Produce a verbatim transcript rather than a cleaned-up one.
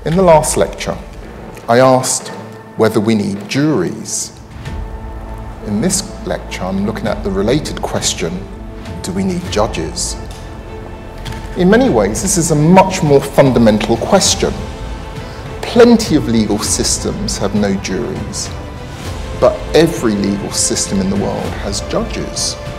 In the last lecture, I asked whether we need juries. In this lecture, I'm looking at the related question, do we need judges? In many ways, this is a much more fundamental question. Plenty of legal systems have no juries, but every legal system in the world has judges.